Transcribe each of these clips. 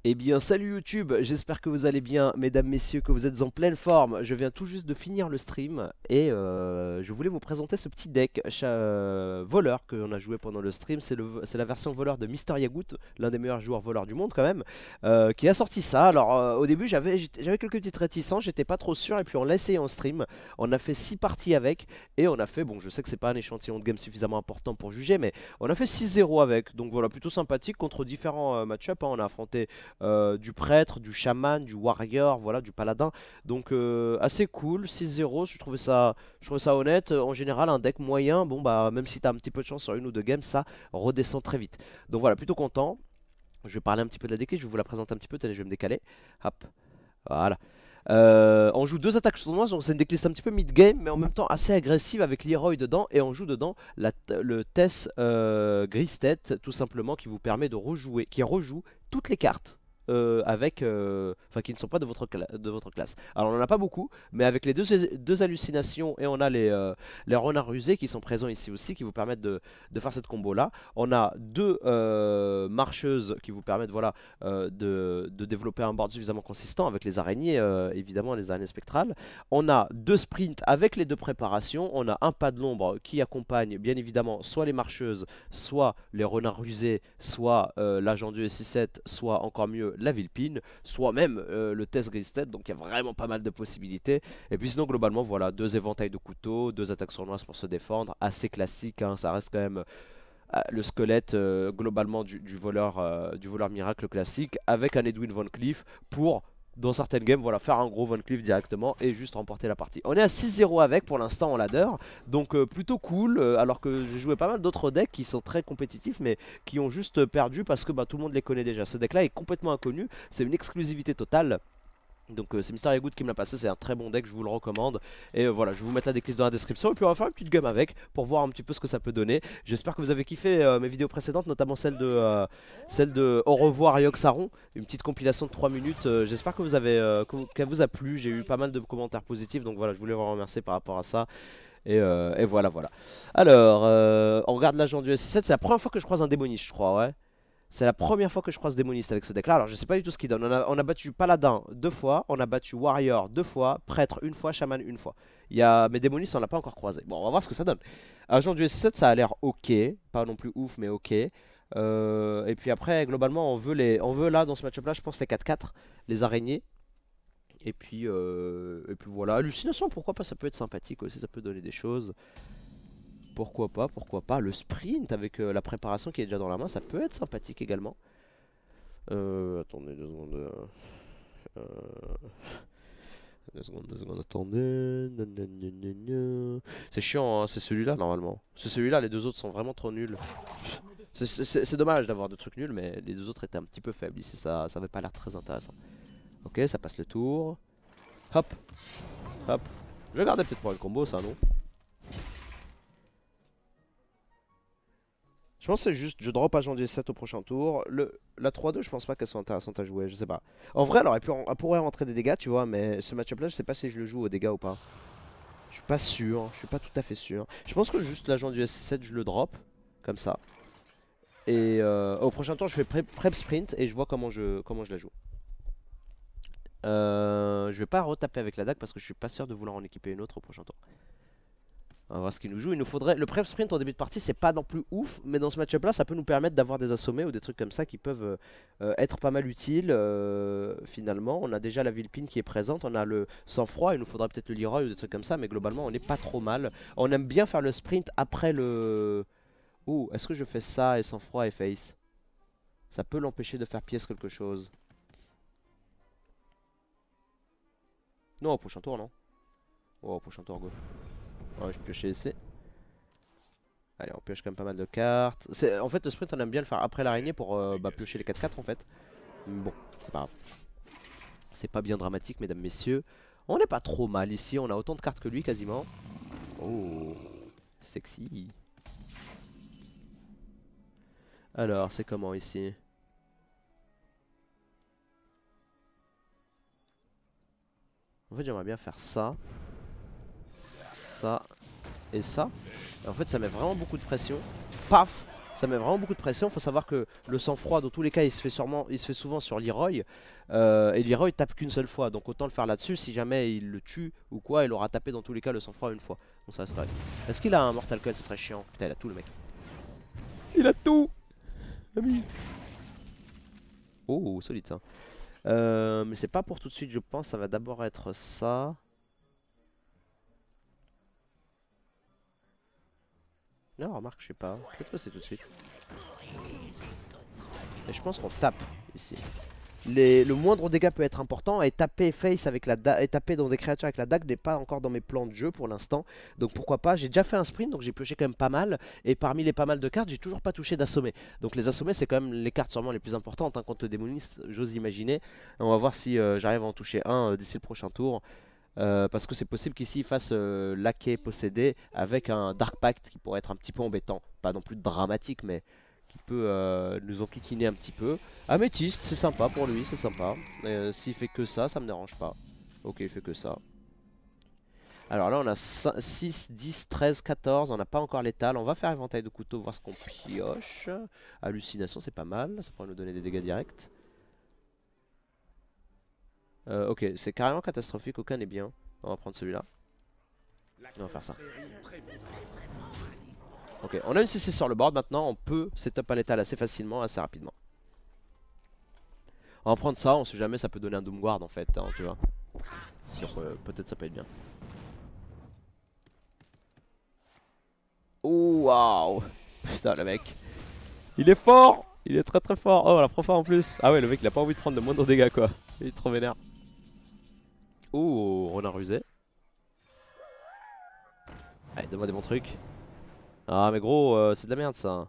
Eh bien salut YouTube, j'espère que vous allez bien, mesdames, messieurs, que vous êtes en pleine forme. Je viens tout juste de finir le stream et je voulais vous présenter ce petit deck voleur qu'on a joué pendant le stream. C'est la version voleur de Mister Yagout, l'un des meilleurs joueurs voleurs du monde quand même, qui a sorti ça. Alors au début j'avais quelques petites réticences, j'étais pas trop sûr et puis on l'a essayé en stream. On a fait 6 parties avec et on a fait, bon je sais que c'est pas un échantillon de game suffisamment important pour juger, mais on a fait 6-0 avec. Donc voilà, plutôt sympathique contre différents match-up, hein. On a affronté du prêtre, du chaman, du warrior, voilà, du paladin. Donc assez cool, 6-0, je trouvais ça honnête. En général, un deck moyen, bon bah même si t'as un petit peu de chance sur une ou deux games, ça redescend très vite. Donc voilà, plutôt content. Je vais parler un petit peu de la decklist, je vais vous la présenter un petit peu, tenez, je vais me décaler. Hop, voilà. On joue deux attaques sournoises, donc c'est une decklist un petit peu mid-game, mais en même temps assez agressive avec Leroy dedans. Et on joue dedans le Tess Gristet, tout simplement, qui vous permet de rejouer, qui rejoue toutes les cartes. Enfin qui ne sont pas de votre classe. Alors on n'en a pas beaucoup, mais avec les deux hallucinations et on a les renards rusés qui sont présents ici aussi, qui vous permettent de faire cette combo là. On a deux marcheuses qui vous permettent voilà, de développer un board suffisamment consistant avec les araignées, évidemment les araignées spectrales. On a deux sprints avec les deux préparations. On a un pas de l'ombre qui accompagne bien évidemment soit les marcheuses, soit les renards rusés, soit l'agent du S67, soit encore mieux la Villepine, soit même le Test Gristed. Donc il y a vraiment pas mal de possibilités. Et puis sinon globalement voilà, deux éventails de couteaux, deux attaques sournoises pour se défendre, assez classique, hein, ça reste quand même le squelette globalement du voleur miracle classique avec un Edwin Van Cleef pour dans certaines games voilà, faire un gros Van Cleef directement et juste remporter la partie. On est à 6-0 avec pour l'instant en ladder, donc plutôt cool, alors que j'ai joué pas mal d'autres decks qui sont très compétitifs mais qui ont juste perdu parce que bah, tout le monde les connaît déjà. Ce deck là est complètement inconnu, c'est une exclusivité totale. Donc c'est Mister Yagout qui me l'a passé, c'est un très bon deck, je vous le recommande. Et voilà, je vais vous mettre la decklist dans la description et puis on va faire une petite game avec pour voir un petit peu ce que ça peut donner. J'espère que vous avez kiffé mes vidéos précédentes, notamment celle de Au revoir Yoxaron, une petite compilation de 3 minutes. J'espère que qu'elle vous a plu, j'ai eu pas mal de commentaires positifs, donc voilà, je voulais vous remercier par rapport à ça. Et voilà, voilà. Alors, on regarde l'agent du S7, c'est la première fois que je croise un démoniste, je crois, ouais. C'est la première fois que je croise démoniste avec ce deck là. Alors je sais pas du tout ce qu'il donne. On a battu paladin 2 fois, on a battu warrior 2 fois, prêtre 1 fois, chaman 1 fois. Mais démoniste on l'a pas encore croisé. Bon, on va voir ce que ça donne. Agent du S7 ça a l'air ok, pas non plus ouf mais ok. Et puis après globalement on veut là dans ce match-up là je pense les 4-4, les araignées. Et puis voilà, hallucination pourquoi pas, ça peut être sympathique aussi, ça peut donner des choses. Pourquoi pas, pourquoi pas. Le sprint avec la préparation qui est déjà dans la main, ça peut être sympathique également. Attendez 2 secondes. 2 secondes, attendez. C'est chiant, hein, c'est celui-là normalement. C'est celui-là, les deux autres sont vraiment trop nuls. C'est dommage d'avoir deux trucs nuls, mais les deux autres étaient un petit peu faibles ici, ça avait pas l'air très intéressant. Ok, ça passe le tour. Hop, hop. Je vais garder peut-être pour une combo ça, non? Je pense que c'est juste, je drop agent 17 au prochain tour. La 3-2, je pense pas qu'elle soit intéressante à jouer, je sais pas. En vrai, elle pourrait rentrer des dégâts, tu vois, mais ce match-up là, je sais pas si je le joue aux dégâts ou pas. Je suis pas sûr, je suis pas tout à fait sûr. Je pense que juste l'agent du S7, je le drop, comme ça. Et au prochain tour, je fais prep sprint et je vois comment je la joue. Je vais pas retaper avec la dague parce que je suis pas sûr de vouloir en équiper une autre au prochain tour. On va voir ce qu'il nous joue. Il nous faudrait. Le prep sprint en début de partie, c'est pas non plus ouf, mais dans ce match-up là, ça peut nous permettre d'avoir des assommés ou des trucs comme ça qui peuvent être pas mal utiles. Finalement, on a déjà la Villepine qui est présente, on a le sang-froid, il nous faudra peut-être le Leroy ou des trucs comme ça, mais globalement, on n'est pas trop mal. On aime bien faire le sprint après le. Ouh, est-ce que je fais ça et sang-froid et face? Ça peut l'empêcher de faire pièce quelque chose. Non, au prochain tour, non? Oh, au prochain tour, go. Ouais, je pioche ici. Allez, on pioche quand même pas mal de cartes. En fait, le sprint, on aime bien le faire après l'araignée pour piocher les 4-4 en fait. Mais bon, c'est pas grave. C'est pas bien dramatique, mesdames, messieurs. On n'est pas trop mal ici. On a autant de cartes que lui quasiment. Oh, sexy. Alors, c'est comment ici? En fait, j'aimerais bien faire ça. Ça. Et ça. Et en fait, ça met vraiment beaucoup de pression. Paf! Ça met vraiment beaucoup de pression. Faut savoir que le sang-froid, dans tous les cas, il se fait souvent sur Leroy. Et Leroy tape qu'une seule fois. Donc autant le faire là-dessus. Si jamais il le tue ou quoi, il aura tapé dans tous les cas le sang-froid une fois. Donc ça serait. Est-ce qu'il a un Mortal Coil? Ce serait chiant. Putain, il a tout le mec. Il a tout. Ami. Oh, solide ça. Mais c'est pas pour tout de suite, je pense. Ça va d'abord être ça. Non, remarque, je sais pas. Peut-être que c'est tout de suite. Et je pense qu'on tape ici. Le moindre dégât peut être important. Et taper face avec la dague, et taper dans des créatures avec la dague n'est pas encore dans mes plans de jeu pour l'instant. Donc pourquoi pas. J'ai déjà fait un sprint, donc j'ai pioché quand même pas mal. Et parmi les pas mal de cartes, j'ai toujours pas touché d'assommé. Donc les assommés, c'est quand même les cartes sûrement les plus importantes hein, contre le démoniste, j'ose imaginer. On va voir si j'arrive à en toucher un d'ici le prochain tour. Parce que c'est possible qu'ici il fasse laquais possédé avec un Dark Pact qui pourrait être un petit peu embêtant. Pas non plus dramatique, mais qui peut nous enquiquiner un petit peu. Améthyste, c'est sympa pour lui, c'est sympa. S'il fait que ça me dérange pas. Ok, il fait que ça. Alors là, on a 6, 10, 13, 14. On n'a pas encore l'étal. On va faire éventail de couteau, voir ce qu'on pioche. Hallucination, c'est pas mal. Ça pourrait nous donner des dégâts directs. Ok, c'est carrément catastrophique, aucun n'est bien. On va prendre celui-là. On va faire ça. Ok, on a une CC sur le board maintenant, on peut setup un létal assez facilement, assez rapidement. On va prendre ça, on sait jamais, ça peut donner un Doomguard en fait, hein, tu vois. Peut-être ça peut être bien. Oh waouh. Putain le mec. Il est fort. Il est très très fort. Oh la profa en plus. Ah ouais le mec il a pas envie de prendre le moindre dégâts quoi. Il est trop vénère. Oh, on a rusé. Allez, donne-moi des bons trucs. Ah, mais gros, c'est de la merde ça.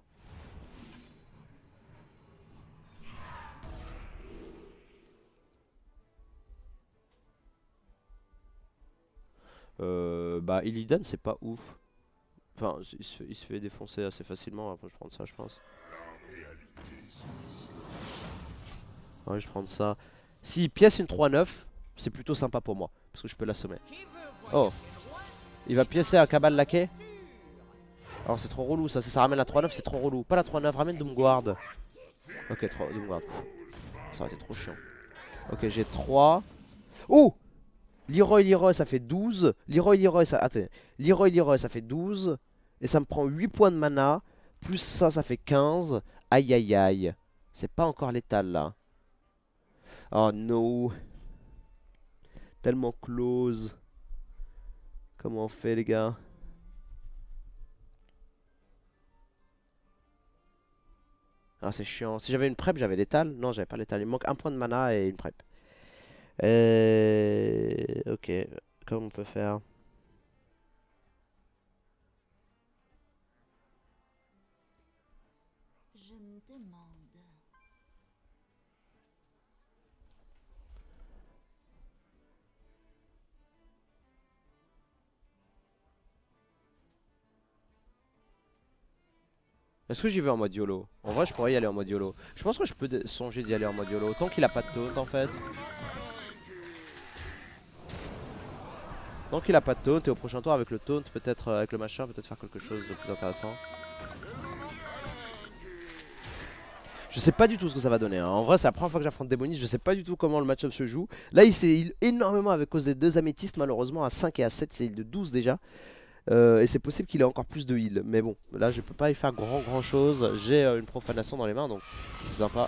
Bah, Illidan, c'est pas ouf. Enfin, il se fait défoncer assez facilement. Après, je vais prendre ça, je pense. Ouais, je vais prendre ça. Si pièce une 3-9, c'est plutôt sympa pour moi. Parce que je peux l'assommer. Oh. Il va piécer un cabal laquais. Alors c'est trop relou ça, ça ramène la 3-9, c'est trop relou. Pas la 3-9, ramène Doomguard. Ok, Doomguard. Ça aurait été trop chiant. Ok, j'ai 3. Oh, Leroy, ça fait 12. Leroy, ça... Attends. Leroy, ça fait 12. Et ça me prend 8 points de mana. Plus ça fait 15. Aïe, aïe, aïe. C'est pas encore létal là. Oh no. Tellement close. Comment on fait les gars? Ah c'est chiant. Si j'avais une prep, j'avais l'étal. Non, j'avais pas l'étal. Il me manque un point de mana et une prep. Ok. Comment on peut faire? Je me demande. Est-ce que j'y vais en mode YOLO? En vrai, je pourrais y aller en mode YOLO. Je pense que je peux songer d'y aller en mode YOLO. Tant qu'il a pas de taunt en fait. Tant qu'il a pas de taunt et au prochain tour avec le taunt, peut-être avec le machin, peut-être faire quelque chose de plus intéressant. Je sais pas du tout ce que ça va donner. Hein. En vrai, c'est la première fois que j'affronte Démoniste. Je sais pas du tout comment le match-up se joue. Là, il s'est heal énormément avec cause des deux améthystes. Malheureusement, à 5 et à 7, c'est heal de 12 déjà. Et c'est possible qu'il ait encore plus de heal. Mais bon, là, je peux pas y faire grand chose. J'ai une profanation dans les mains, donc c'est sympa.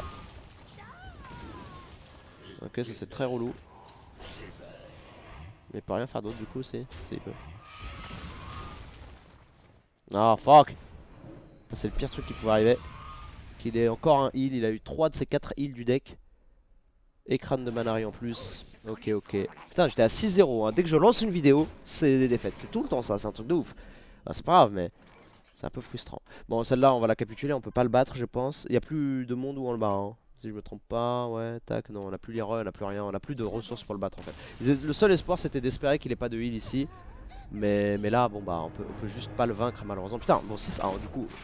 Ok, ça c'est très relou. Mais il peut rien faire d'autre du coup, c'est il peut. Ah, fuck. C'est le pire truc qui pouvait arriver. Qu'il ait encore un heal. Il a eu 3 de ses 4 heals du deck. Et crâne de Manari en plus. Ok. Putain, j'étais à 6-0. Hein. Dès que je lance une vidéo, c'est des défaites. C'est tout le temps ça, c'est un truc de ouf. Bah, c'est pas grave, mais c'est un peu frustrant. Bon, celle-là, on va la capituler. On peut pas le battre, je pense. Il n'y a plus de monde où on le bat. Hein. Si je me trompe pas, ouais, tac. Non, on a plus l'erreur, on a plus rien. On a plus de ressources pour le battre en fait. Le seul espoir, c'était d'espérer qu'il ait pas de heal ici. Mais là, bon, bah, on peut juste pas le vaincre malheureusement. Putain, bon, 6 hein, du coup.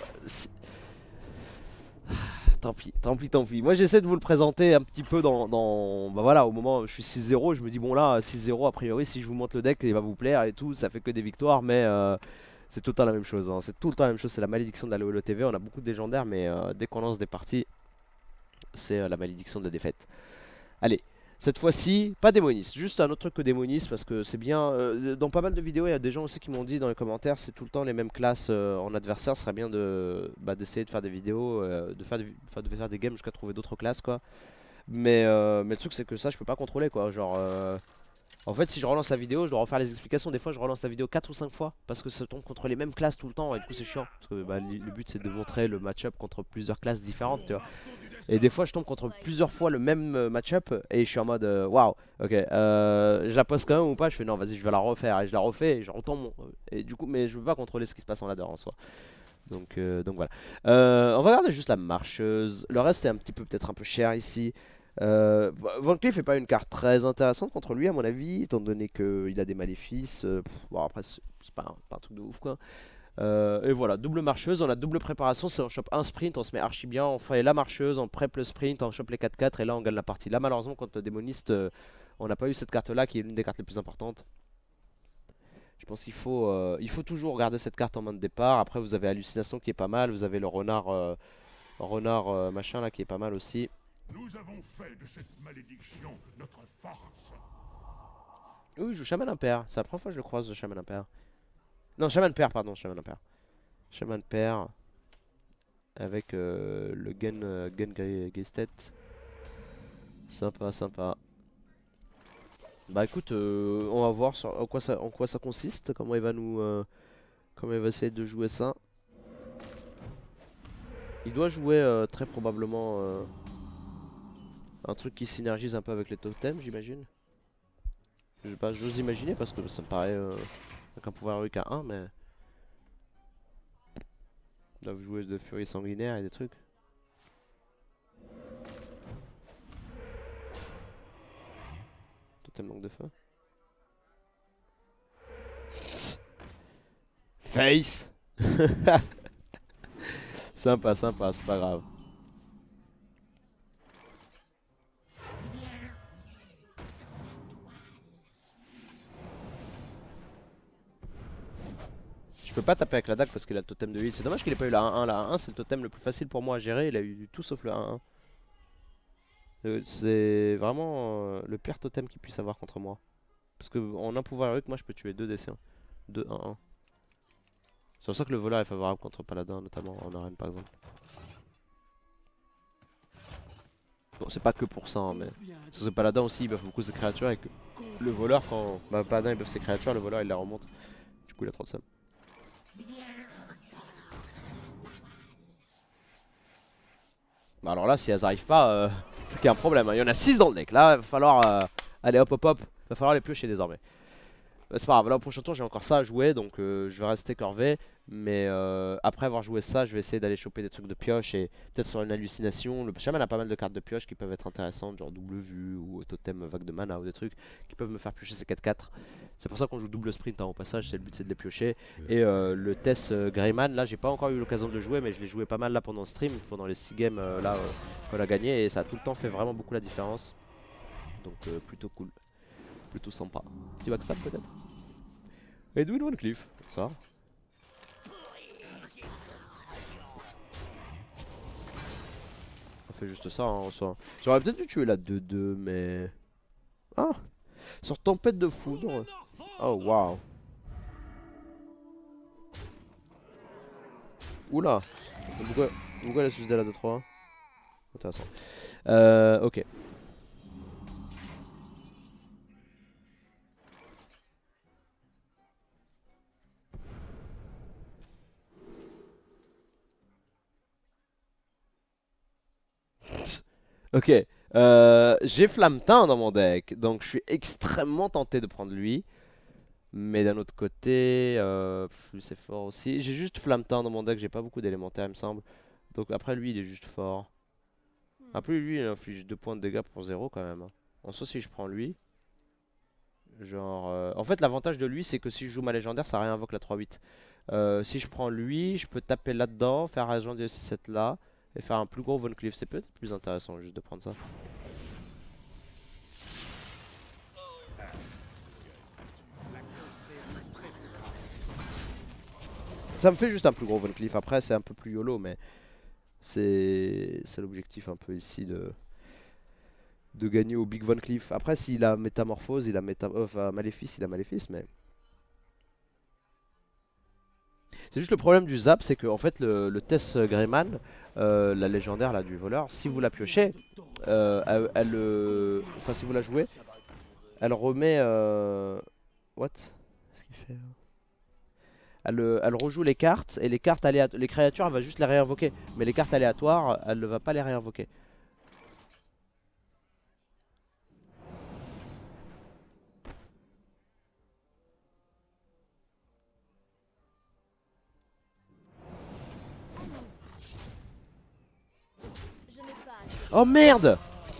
Tant pis. Moi j'essaie de vous le présenter un petit peu bah voilà, au moment où je suis 6-0, je me dis bon là 6-0 a priori si je vous montre le deck il va vous plaire et tout, ça fait que des victoires mais C'est tout le temps la même chose, hein. C'est tout le temps la même chose, c'est la malédiction de la LoLOTV. On a beaucoup de légendaires, mais dès qu'on lance des parties, c'est la malédiction de la défaite. Allez, cette fois-ci, pas démoniste, juste un autre truc que démoniste parce que c'est bien. Dans pas mal de vidéos, il y a des gens aussi qui m'ont dit dans les commentaires, c'est tout le temps les mêmes classes en adversaire, ce serait bien d'essayer de faire des vidéos, de faire des games jusqu'à trouver d'autres classes quoi. Mais le truc c'est que ça je peux pas contrôler quoi, genre en fait si je relance la vidéo je dois refaire les explications, des fois je relance la vidéo 4 ou 5 fois parce que ça tombe contre les mêmes classes tout le temps et du coup c'est chiant. Parce que le but c'est de montrer le match-up contre plusieurs classes différentes tu vois. Et des fois je tombe contre plusieurs fois le même match-up et je suis en mode waouh, ok, je la pose quand même ou pas, je fais non vas-y je vais la refaire et je la refais et je retombe et du coup mais je peux pas contrôler ce qui se passe en ladder en soi. Donc voilà. On va regarder juste la marcheuse. Le reste est un petit peu peut-être un peu cher ici. Van Cleef est pas une carte très intéressante contre lui à mon avis, étant donné qu'il a des maléfices. Bon après c'est pas un truc de ouf quoi. Et voilà, double marcheuse, on a double préparation, c'est on chope un sprint, on se met archi bien, on fait la marcheuse, on prep le sprint, on chope les 4-4 et là on gagne la partie. Là malheureusement contre le démoniste, on n'a pas eu cette carte là qui est l'une des cartes les plus importantes. Je pense il faut toujours garder cette carte en main de départ. Après vous avez hallucination qui est pas mal, vous avez le renard machin là qui est pas mal aussi. Nous avons fait de cette malédiction notre force. Oui, je joue Shaman Impair, c'est la première fois que je le croise de Shaman Impair. Non, Shaman Pair, pardon, Shaman Impair. Shaman Pair avec le Gen Geistet. Sympa, sympa. Bah écoute, on va voir en quoi ça consiste, comment comment il va essayer de jouer ça. Il doit jouer très probablement un truc qui synergise un peu avec les totems, j'imagine. Je sais pas, j'ose imaginer parce que ça me paraît avec un pouvoir héroïque à 1, mais ils doivent jouer de furie sanguinaire et des trucs. Totem manque de feu. Face. Sympa, sympa, c'est pas grave. Je peux pas taper avec la dague parce qu'il a le totem de heal. C'est dommage qu'il ait pas eu la 1-1. La 1-1 c'est le totem le plus facile pour moi à gérer. Il a eu tout sauf le 1-1. C'est vraiment le pire totem qu'il puisse avoir contre moi. Parce que en un pouvoir héroïque, moi je peux tuer 2 DC. 2-1-1. C'est pour ça que le voleur est favorable contre paladin, notamment en arène par exemple. Bon, c'est pas que pour ça, hein, mais parce que paladin aussi il buff beaucoup ses créatures et que le voleur, quand paladin il buff ses créatures, le voleur il les remonte. Du coup il a trop de somme. Bah alors là, si elles arrivent pas, c'est qu'il y a un problème, hein. Il y en a 6 dans le deck. Là, il va falloir aller hop hop hop. Il va falloir les piocher désormais. C'est pas grave, là au prochain tour j'ai encore ça à jouer, donc je vais rester corvée. Mais après avoir joué ça, je vais essayer d'aller choper des trucs de pioche et peut-être sur une hallucination. Le Shaman a pas mal de cartes de pioche qui peuvent être intéressantes, genre double vue ou totem vague de mana ou des trucs qui peuvent me faire piocher ces 4-4. C'est pour ça qu'on joue double sprint hein, au passage, c'est le but c'est de les piocher. Et le Tess Greyman, là j'ai pas encore eu l'occasion de le jouer, mais je l'ai joué pas mal là pendant le stream, pendant les 6 games là qu'on a gagné et ça a tout le temps fait vraiment beaucoup la différence. Donc plutôt cool, plutôt sympa. Petit backstab peut-être. Edwin Van Cleef, ça. On fait juste ça, hein, j'aurais peut-être dû tuer la 2-2, mais... Ah, sur tempête de foudre. Oh, waouh. Oula. Pourquoi elle a suicidé la 2-3? Intéressant. Ok. Ok, j'ai Flammeteint dans mon deck, donc je suis extrêmement tenté de prendre lui. Mais d'un autre côté, lui c'est fort aussi. J'ai juste Flammeteint dans mon deck, j'ai pas beaucoup d'élémentaires il me semble. Donc après lui il est juste fort. Après lui il inflige 2 points de dégâts pour 0 quand même. En soi si je prends lui, genre... En fait l'avantage de lui c'est que si je joue ma légendaire ça réinvoque la 3-8. Si je prends lui, je peux taper là-dedans, faire agent de 6-7 là. Et faire un plus gros Von Cleef, c'est peut-être plus intéressant juste de prendre ça. Ça me fait juste un plus gros Von Cleef. Après, c'est un peu plus YOLO, mais c'est l'objectif un peu ici de gagner au Big Von Cleef. Après, s'il a Métamorphose, il a enfin, Maléfice, il a Maléfice, mais. C'est juste le problème du Zap, c'est que en fait, le Tess Greyman, la légendaire là, du voleur, si vous la piochez, enfin, si vous la jouez, elle remet. What? Qu'est-ce qu'il fait là? Elle rejoue les cartes et les cartes aléatoires, les créatures elle va juste les réinvoquer. Mais les cartes aléatoires, elle ne va pas les réinvoquer. Oh merde!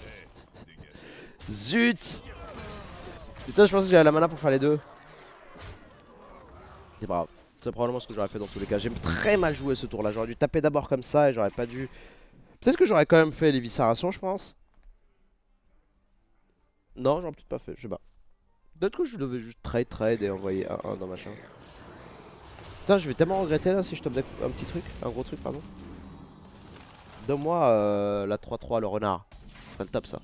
Zut! Putain, je pensais que j'avais la mana pour faire les deux. C'est pas grave. C'est probablement ce que j'aurais fait dans tous les cas. J'ai très mal joué ce tour là. J'aurais dû taper d'abord comme ça et j'aurais pas dû. Peut-être que j'aurais quand même fait l'éviscération, je pense. Non, j'aurais peut-être pas fait, je sais pas. Peut-être que je devais juste trade et envoyer un dans machin. Putain, je vais tellement regretter là si je top deck un petit truc, un gros truc, pardon. Donne-moi la 3-3, le renard. Ce serait le top ça.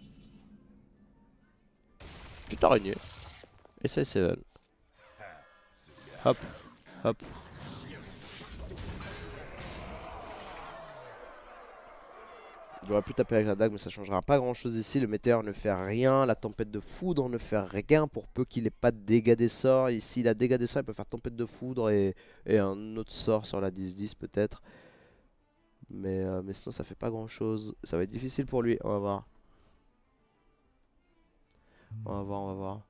Petite araignée. Et c'est 7. Hop, hop. J'aurais pu taper avec la dague mais ça changera pas grand chose ici. Le météore ne fait rien, la tempête de foudre ne fait rien pour peu qu'il ait pas de dégâts des sorts. Ici il a dégâts des sorts, il peut faire tempête de foudre et un autre sort sur la 10-10 peut-être. Mais sinon ça fait pas grand chose. Ça va être difficile pour lui, on va voir. On va voir, on va voir.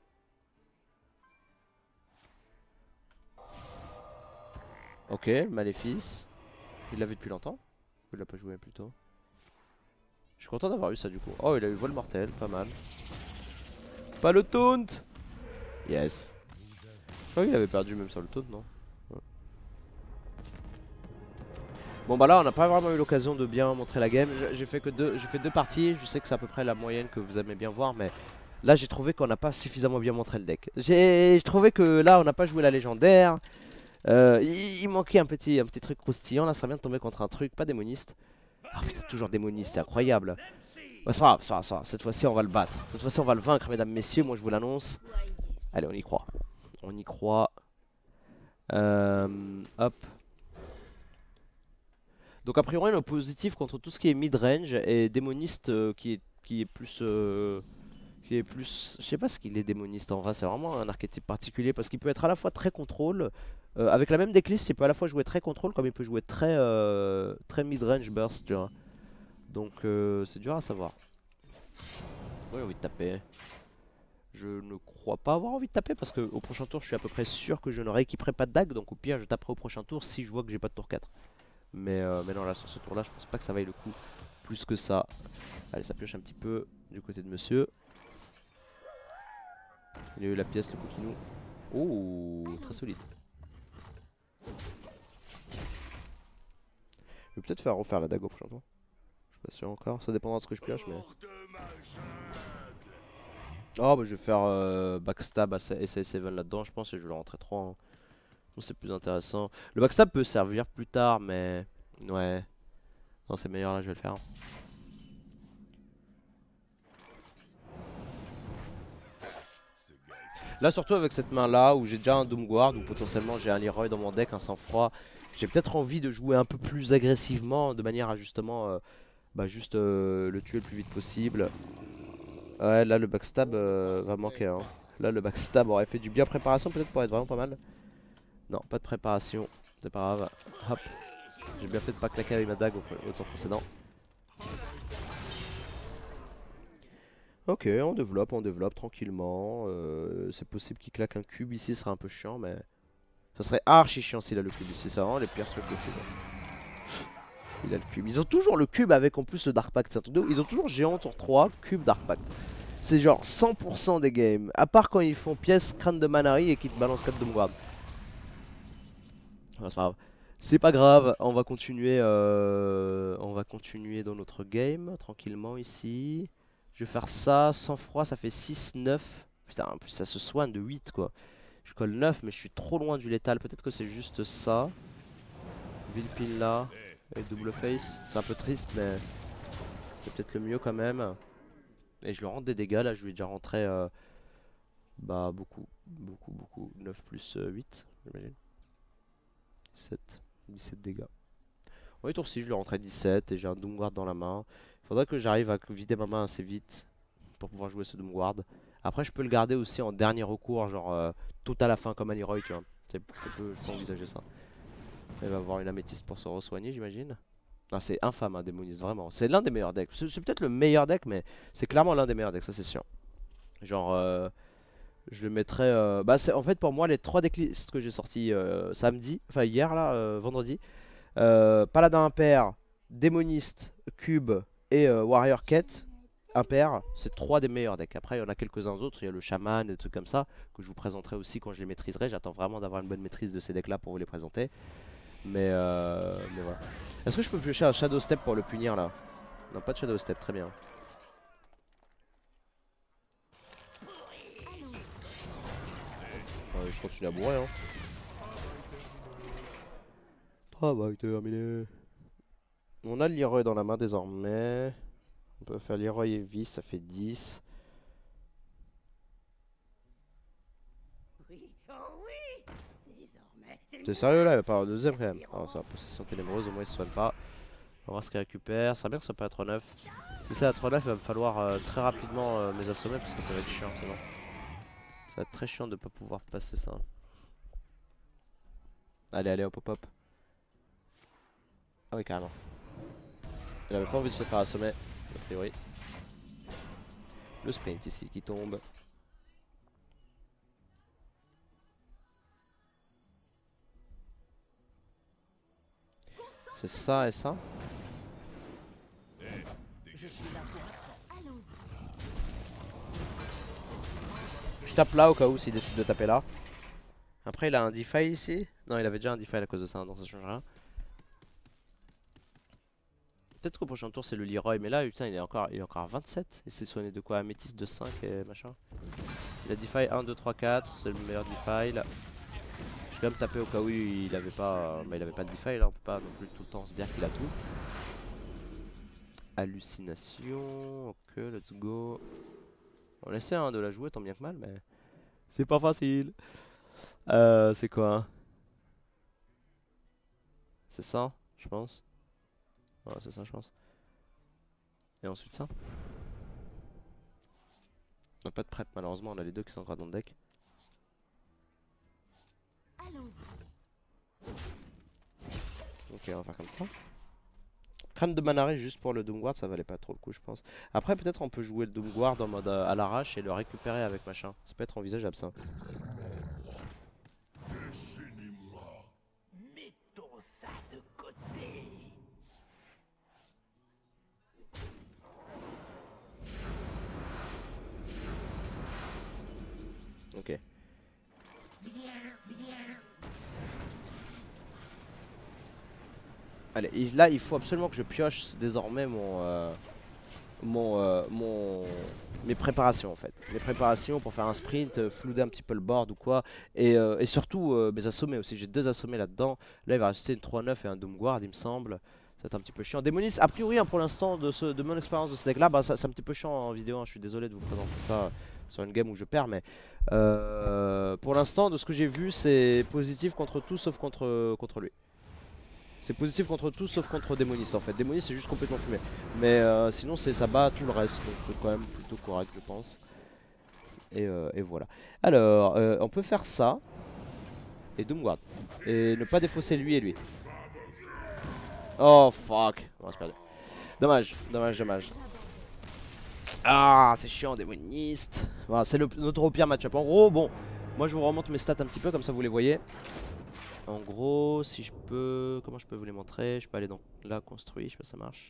Ok, Maléfice. Il l'avait depuis longtemps. Il l'a pas joué plus tôt. Je suis content d'avoir eu ça du coup. Oh, il a eu vol mortel, pas mal. Pas le taunt. Yes. Je crois qu'il avait perdu même sur le taunt, non? Ouais. Bon bah là on n'a pas vraiment eu l'occasion de bien montrer la game. J'ai fait deux parties. Je sais que c'est à peu près la moyenne que vous aimez bien voir, mais là j'ai trouvé qu'on n'a pas suffisamment bien montré le deck. J'ai trouvé que là on n'a pas joué la légendaire. Il manquait un petit truc croustillant. Là ça vient de tomber contre un truc pas démoniste. Ah putain, toujours démoniste, c'est incroyable. Ouais, c'est pas grave, c'est pas grave. Cette fois-ci on va le battre. Cette fois-ci on va le vaincre, mesdames, messieurs. Moi je vous l'annonce. Allez, on y croit. On y croit. Hop. Donc a priori on est positif contre tout ce qui est mid-range et démoniste qui est plus... je sais pas ce qu'il est démoniste en vrai, c'est vraiment un archétype particulier parce qu'il peut être à la fois très contrôle, avec la même decklist il peut à la fois jouer très contrôle comme il peut jouer très mid-range burst, tu vois. Donc c'est dur à savoir. Oui, envie de taper. Je ne crois pas avoir envie de taper parce que au prochain tour je suis à peu près sûr que je ne rééquiperai pas de dague, donc au pire je taperai au prochain tour si je vois que j'ai pas de tour 4. Mais non, là sur ce tour là je pense pas que ça vaille le coup plus que ça. Allez, ça pioche un petit peu du côté de monsieur. Il a eu la pièce, le coquinou. Oh, très solide. Je vais peut-être faire refaire la dague au prochain tour. Je suis pas sûr encore, ça dépendra de ce que je pioche mais... Oh bah je vais faire backstab à SA7 là-dedans je pense et je vais le rentrer 3 hein. C'est plus intéressant. Le backstab peut servir plus tard mais... Ouais. Non c'est meilleur là, je vais le faire. Là surtout avec cette main là où j'ai déjà un Doomguard ou potentiellement j'ai un Leroy dans mon deck, un sang-froid. J'ai peut-être envie de jouer un peu plus agressivement de manière à justement juste le tuer le plus vite possible. Ouais là le backstab va manquer hein. Là le backstab aurait fait du bien préparation peut-être pour être vraiment pas mal. Non pas de préparation, c'est pas grave. Hop. J'ai bien fait de pas claquer avec ma dague au tour précédent. Ok, on développe tranquillement. C'est possible qu'il claque un cube ici, ce serait un peu chiant, mais ça serait archi chiant s'il a le cube ici. C'est vraiment les pires trucs de cube. Il a le cube. Ils ont toujours le cube avec en plus le Dark Pact. Ils ont toujours géant tour 3, cube Dark Pact. C'est genre 100% des games. À part quand ils font pièce crâne de Manari et qu'ils te balancent 4 Doomguard. C'est pas grave. C'est pas grave, on va continuer dans notre game tranquillement ici. Je vais faire ça, sans froid, ça fait 6-9. Putain, en plus ça se soigne de 8 quoi. Je colle 9 mais je suis trop loin du létal, peut-être que c'est juste ça. Villepin là. Et double face. C'est un peu triste, mais c'est peut-être le mieux quand même. Et je lui rends des dégâts. Là, je lui ai déjà rentré bah, beaucoup. 9 plus 8, j'imagine. 17 dégâts. Oui, tour 6, je lui rentrais 17 et j'ai un Doomguard dans la main. Il faudrait que j'arrive à vider ma main assez vite pour pouvoir jouer ce Doomguard. Après, je peux le garder aussi en dernier recours, genre tout à la fin comme un Leroy, tu vois. Je peux envisager ça. Il va avoir une améthyste pour se re-soigner, j'imagine. Non, c'est infâme, un démoniste, vraiment. C'est l'un des meilleurs decks. C'est peut-être le meilleur deck, mais c'est clairement l'un des meilleurs decks, ça c'est sûr. Genre, je le mettrais. Bah, en fait, pour moi, les 3 decklists que j'ai sortis samedi, enfin hier, là, vendredi. Paladin impair, démoniste, cube et warrior quête impair, c'est 3 des meilleurs decks. Après il y en a quelques-uns autres, il y a le chaman et des trucs comme ça que je vous présenterai aussi quand je les maîtriserai. J'attends vraiment d'avoir une bonne maîtrise de ces decks là pour vous les présenter. Mais voilà. Est-ce que je peux piocher un shadow step pour le punir là? Non, pas de shadow step, très bien. Je continue à bourrer hein. Travail terminé. On a le Leroy dans la main désormais. On peut faire Leroy et Vis, ça fait 10. T'es sérieux là? Il va pas avoir de deuxième quand même. Oh, c'est la possession ténébreuse, au moins il se soigne pas. On va voir ce qu'il récupère. Ça bien que ça peut être 9. Si c'est à 3-9, il va me falloir très rapidement mes assommer parce que ça va être chiant sinon. Ça va être très chiant de pas pouvoir passer ça. Allez, hop hop hop. Ah oui, carrément. Il avait pas envie de se faire assommer, a priori. Le sprint ici qui tombe. C'est ça et ça. Je tape là au cas où s'il décide de taper là. Après il a un defy ici. Non, il avait déjà un defy à cause de ça, donc ça change rien. Peut-être qu'au prochain tour c'est le Leroy, mais là putain il est encore à 27. Il s'est soigné de quoi? Améthyste de 5 et machin. Il a defy 1, 2, 3, 4, c'est le meilleur defy là. Je vais quand même taper au cas où il avait pas, il avait pas de defy là, on peut pas non plus tout le temps se dire qu'il a tout. Hallucination, ok, let's go. On essaie hein, de la jouer tant bien que mal, mais c'est pas facile. C'est quoi hein? C'est ça, je pense. Ouais, c'est ça, je pense. Et ensuite ça. On n'a pas de prep malheureusement, on a les deux qui sont encore dans le deck. Ok, on va faire comme ça. Crâne de Manaré juste pour le Doomguard, ça valait pas trop le coup, je pense. Après, peut-être on peut jouer le Doomguard en mode à l'arrache et le récupérer avec machin. Ça peut être envisageable ça. Mettons ça de côté. Ok. Allez, et là il faut absolument que je pioche désormais mes préparations en fait. Mes préparations pour faire un sprint, flouder un petit peu le board ou quoi. Et surtout mes assommés aussi. J'ai 2 assommés là-dedans. Là il va rester une 3-9 et un Doomguard il me semble. Ça va être un petit peu chiant. Démoniste, a priori hein, pour l'instant de mon expérience de ce deck là, bah, c'est un petit peu chiant en vidéo. Hein. Je suis désolé de vous présenter ça sur une game où je perds. Mais pour l'instant de ce que j'ai vu c'est positif contre tout sauf contre lui. C'est positif contre tout sauf contre Démoniste en fait. Démoniste c'est juste complètement fumé. Mais sinon ça bat tout le reste. Donc c'est quand même plutôt correct je pense. Et voilà. Alors on peut faire ça. Et Doomguard. Et ne pas défausser lui et lui. Oh fuck. Bon c'est perdu. Dommage, dommage. Ah c'est chiant Démoniste. Voilà, c'est notre pire match-up. En gros bon. Moi je vous remonte mes stats un petit peu comme ça vous les voyez. En gros, si je peux... Comment je peux vous les montrer? Je peux aller dans là, construit, je sais pas si ça marche.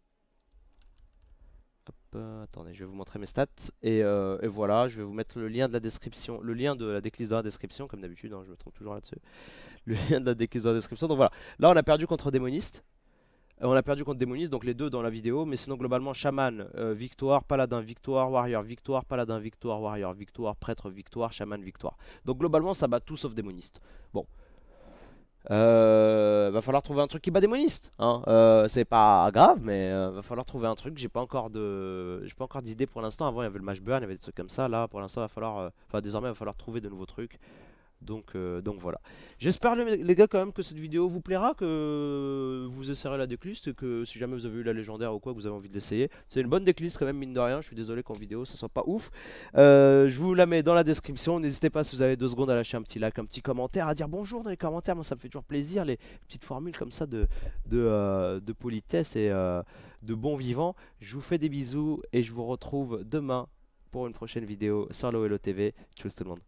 Hop, attendez, je vais vous montrer mes stats. Et voilà, je vais vous mettre le lien de la description. Le lien de la decklist dans la description, comme d'habitude, hein, je me trompe toujours là-dessus. Le lien de la decklist dans la description. Donc voilà, là on a perdu contre Démoniste. On a perdu contre Démoniste, donc les deux dans la vidéo. Mais sinon, globalement, Chaman, victoire, Paladin, victoire, Warrior, victoire, Paladin, victoire, Warrior, victoire, Prêtre, victoire, Chaman, victoire. Donc globalement, ça bat tout sauf Démoniste. Bon. Va falloir trouver un truc qui bat des monistes, hein. C'est pas grave, mais va falloir trouver un truc. J'ai pas encore d'idée pour l'instant. Avant, il y avait le Mash Burn, il y avait des trucs comme ça. Là, pour l'instant, enfin, désormais, il va falloir trouver de nouveaux trucs. Donc voilà. J'espère les gars quand même que cette vidéo vous plaira, que vous essayerez la decklist, que si jamais vous avez eu la légendaire ou quoi, que vous avez envie de l'essayer. C'est une bonne decklist quand même, mine de rien. Je suis désolé qu'en vidéo ça soit pas ouf. Je vous la mets dans la description. N'hésitez pas si vous avez 2 secondes à lâcher un petit like, un petit commentaire, à dire bonjour dans les commentaires. Moi ça me fait toujours plaisir, les petites formules comme ça de politesse et de bon vivant. Je vous fais des bisous et je vous retrouve demain pour une prochaine vidéo sur l'OLO TV. Tchuss tout le monde.